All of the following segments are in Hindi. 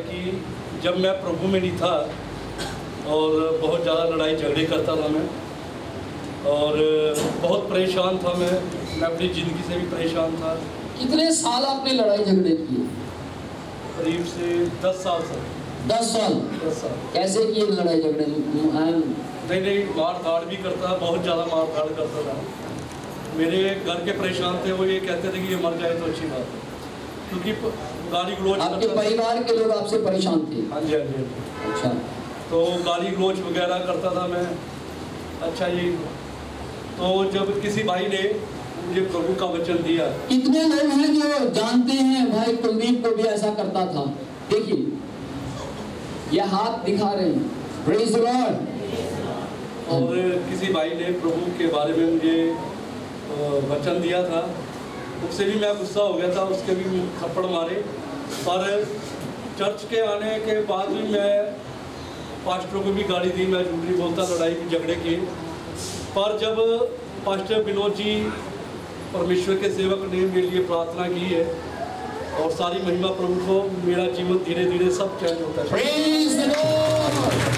कि जब मैं प्रभु में नहीं था और बहुत ज़्यादा लड़ाई झगड़े करता था मैं, और बहुत परेशान था मैं अपनी ज़िंदगी से भी परेशान था। कितने साल आपने लड़ाई झगड़े किए? करीब से 10 साल से। 10 साल? 10 साल। कैसे किए लड़ाई झगड़े? नहीं, मार धाड़ भी करता, बहुत ज़्यादा मार धाड़ करता था। मेरे घर के परेशान थे, वो ये कहते थे कि ये मर जाए तो अच्छी बात है, क्योंकि गाली गलौज। आपके परिवार के लोग आपसे परेशान थे? हाँ जी, हाँ जी। अच्छा। तो गाली गलौज वगैरह करता था मैं। अच्छा जी, तो जब किसी भाई ने मुझे प्रभु का वचन दिया। कितने लोग हैं जो जानते हैं भाई कुलदीप को भी ऐसा करता था? देखिए, यह हाथ दिखा रहे हैं। Praise the Lord. और किसी भाई ने प्रभु के बारे में मुझे वचन दिया था, उससे भी मैं गुस्सा हो गया था, उसके भी थप्पड़ मारे। पर चर्च के आने के बाद भी मैं पास्टर को भी गाली दी, मैं झूठ नहीं बोलता, लड़ाई भी झगड़े किए। पर जब पास्टर विनोद जी परमेश्वर के सेवक ने मेरे लिए प्रार्थना की है, और सारी महिमा प्रभु को, मेरा जीवन धीरे धीरे सब चेंज होता है। Praise the Lord.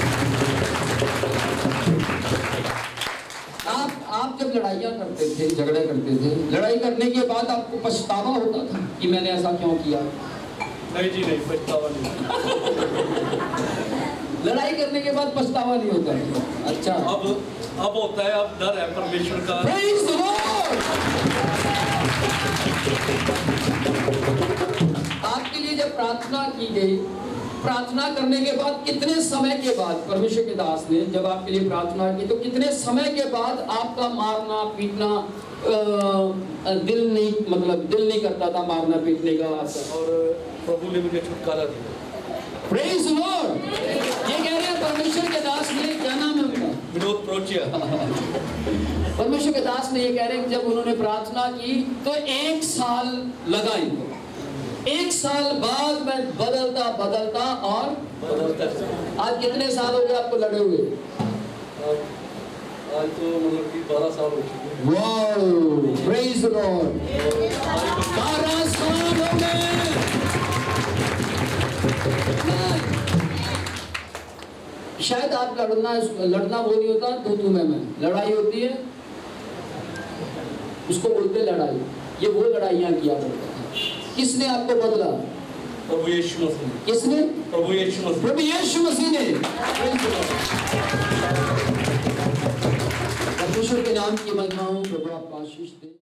आप जब लड़ाइयाँ करते थे, झगड़े करते थे, लड़ाई करने के बाद आपको पछतावा होता था कि मैंने ऐसा क्यों किया? नहीं जी, नहीं, पछतावा नहीं। लड़ाई करने के बाद पछतावा नहीं होता है? अच्छा। अब होता है, अब डर है परमेश्वर का। Praise the Lord। आपके लिए जब प्रार्थना की गई, प्रार्थना करने के बाद कितने समय के बाद परमेश्वर के दास ने जब आपके लिए प्रार्थना की, तो कितने समय के बाद आपका मारना पीटना दिल नहीं करता था मारना पीटने का? और प्रभु ने मुझे छुटकारा दिया। Praise the Lord। ये कह रहे हैं परमेश्वर के दास ने, क्या नाम है उनका? विनोद प्रोचिया। परमेश्वर के दास ने ये कह रहे हैं कि जब उन्होंने प्रार्थना की तो 1 साल लगा इनको। 1 साल बाद मैं बदलता और बदलता। आज कितने साल हो गए आपको लड़े हुए? आज तो मतलब कि 12 साल हो चुके हैं। Wow, praise the Lord. 12 साल हो गए। शायद आप लड़ना वो नहीं होता, तू मैं लड़ाई होती है, उसको बोलते लड़ाई। ये वो लड़ाइयाँ किया करता था। किसने आपको बदला? प्रभु यीशु मसीह। किसने? प्रभु यीशु मसीह। प्रभु यीशु मसीह ने। परमेश्वर के नाम की महिमा हो। प्रभु आपको आशीष दे।